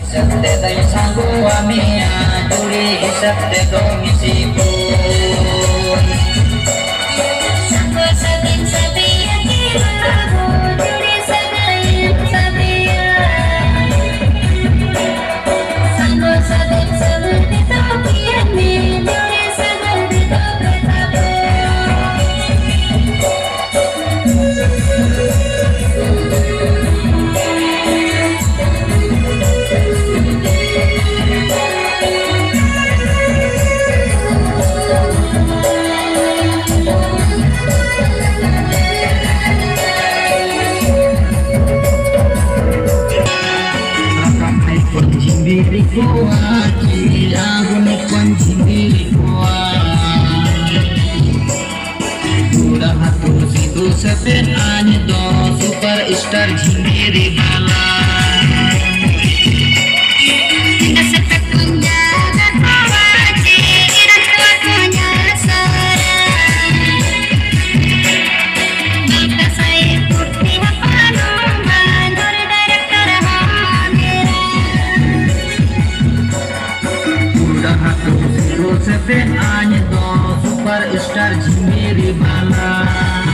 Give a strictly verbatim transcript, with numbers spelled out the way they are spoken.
Sette dai sangue a mia, duri sette domisi pun. Sanggo sabit sabia kirago, duri sagayan sabia. Sanggo sabit sabit tokian mi, duri sagal di dobre tabo. Diri kuat, aku nikwan diri kuat. Udah hatu situ sepet ane do superstar diri bala. Kita sepet menjaga kawaji, dan kuat menyasar. Kita saya putih panuman, dari direktur Hamira. Udah hatu situ sepet ane do superstar diri bala.